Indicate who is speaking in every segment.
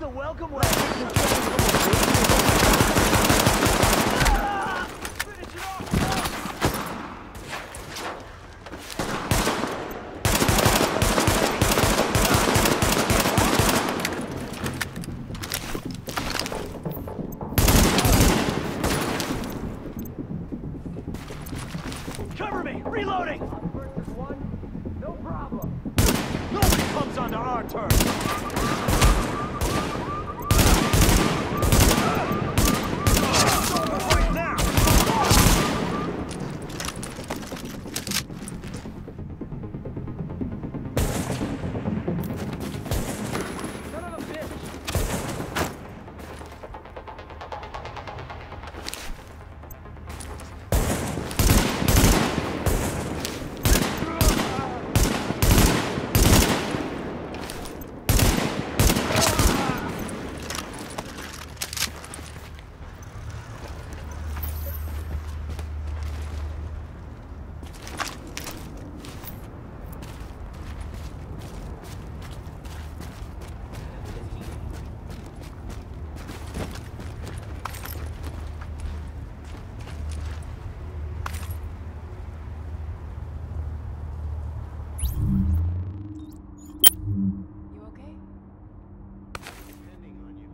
Speaker 1: welcome way.
Speaker 2: Cover me! Reloading!
Speaker 1: Versus one, no problem.
Speaker 2: Nobody comes onto our turf! Right now!
Speaker 1: Son of a bitch.
Speaker 3: You okay?
Speaker 2: Depending on you.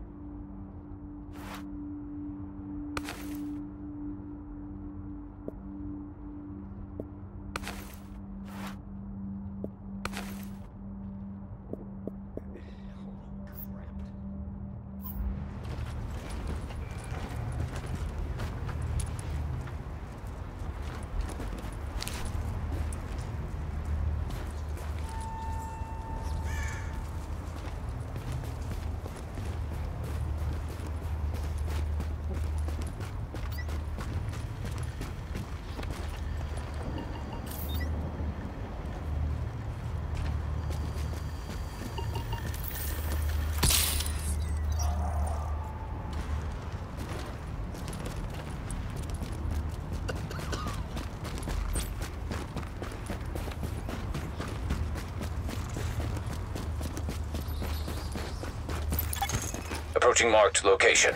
Speaker 4: Approaching marked location.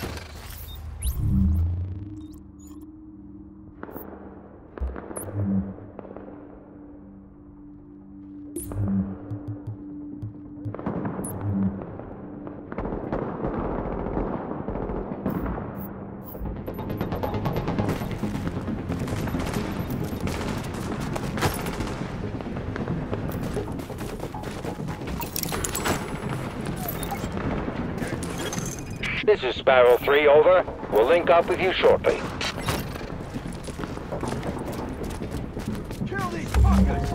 Speaker 5: This is Sparrow 3, over. We'll link up with you shortly.
Speaker 2: Kill these fuckers!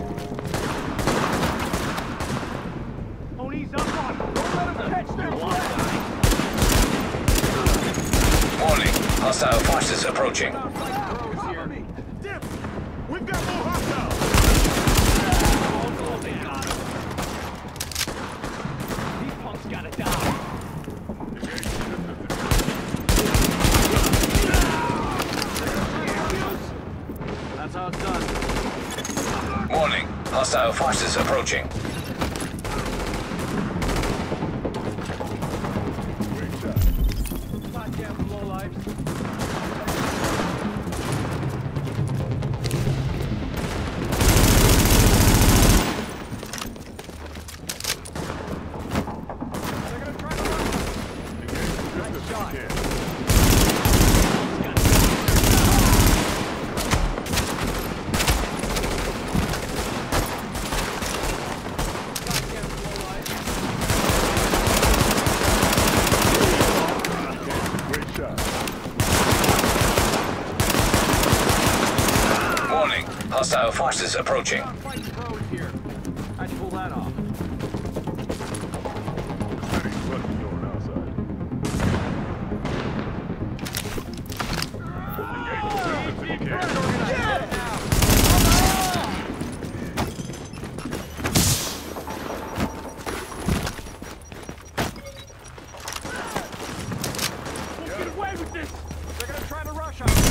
Speaker 2: Don't ease up on them! Don't let them catch their breath!
Speaker 4: Warning, hostile forces approaching.
Speaker 2: Cover me! Dip! We've got more hostiles! These punks gotta die! That's how it's done.
Speaker 4: Warning, hostile forces approaching.
Speaker 2: Goddamn lowlifes. They're gonna try to run. Nice shot.
Speaker 4: Warning, hostile forces approaching.
Speaker 2: Fighting pros here. How'd you pull that off? Get away with this! They're gonna try to rush us!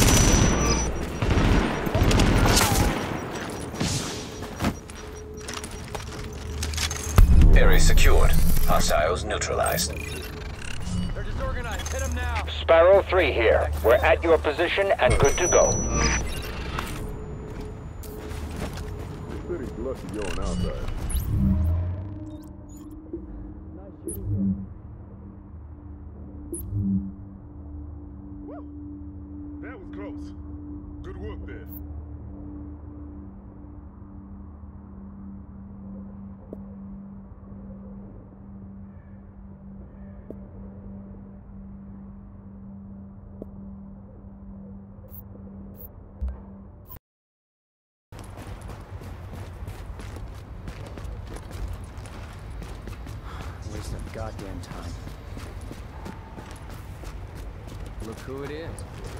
Speaker 4: Area secured. Hostiles neutralized.
Speaker 1: Hit him now.
Speaker 5: Sparrow 3 here. We're at your position and good to go.
Speaker 6: City's lucky you're on our side. That was close. Good work there.
Speaker 7: Waste of goddamn time. Look who it is.